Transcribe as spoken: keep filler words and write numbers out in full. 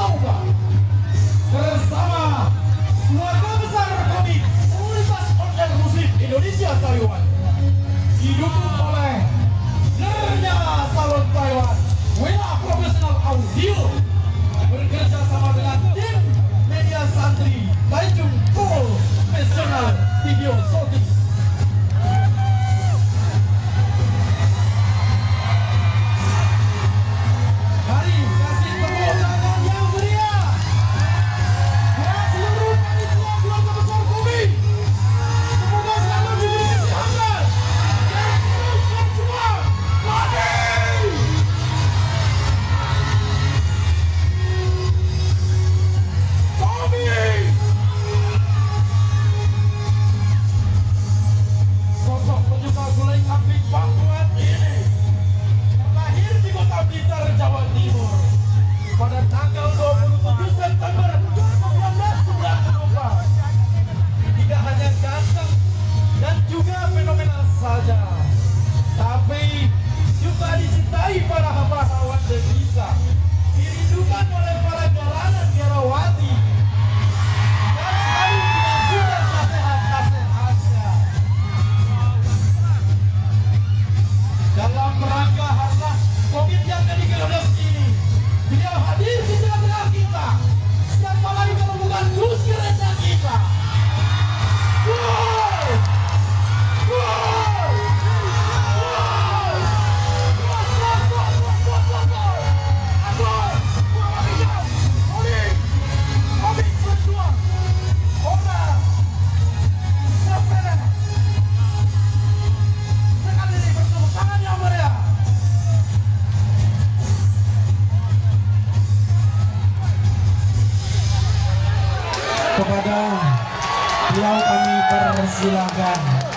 Nauba bersama keluarga besar komik komunitas online muslim Indonesia Taiwan didukung oleh Nernya Salon Taiwan, Wena Profesional Audio, bekerja sama dengan tim media santri Tanjung Profesional Video Shooting. Mari kasih tepuk tangan yang meriah buat seluruh panitia keluarga besar komik. Semoga selalu diberi kesehatan dan teruskan semua. Mari! Komik! Sosok penyuka gulai kambing Bangkuan ini terlahir di kota Blitar, Jawa Timur pada tanggal dua puluh tujuh September seribu sembilan ratus sembilan puluh empat. Tidak hanya ganteng dan juga fenomenal saja, tapi juga dicintai para hamba-hamba devisa, dirindukan oleh para garanan garawati, dan selalu dimaksudkan nasihat-nasihatnya. Dalam rangka harlah komit yang ke tiga belas ini, beliau hadir di tengah-tengah kita. Siapa lagi kalau bukan Gus Gereja kita? Wow! Wow! Wow! Kuat, kuat, kuat, kuat, kuat, kuat, kuat. Aduh, kuat lagi jauh. Komik, komik berjuang. Orang, sampai sekali ini bertepuk tangan yang meriah. Kepada beliau kami persilakan.